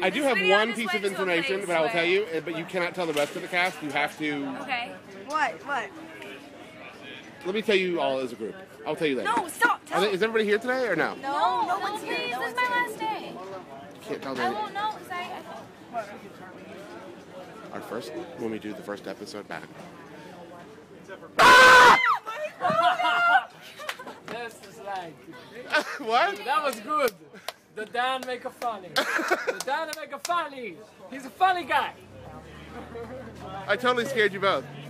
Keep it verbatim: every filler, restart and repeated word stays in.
I do have one piece of information, but I will tell you, but you cannot tell the rest of the cast. You have to... Okay. What? What? Let me tell you all as a group. I'll tell you later. No, stop. Tell Is everybody here today or no? No, no, no, no one's please. here. No This is one's my here. last day. You can't tell I me. won't know because I... Our first, when we do the first episode back. This is like... What? That was good. The Dan make a funny. The Dan make a funny. He's a funny guy. I totally scared you both.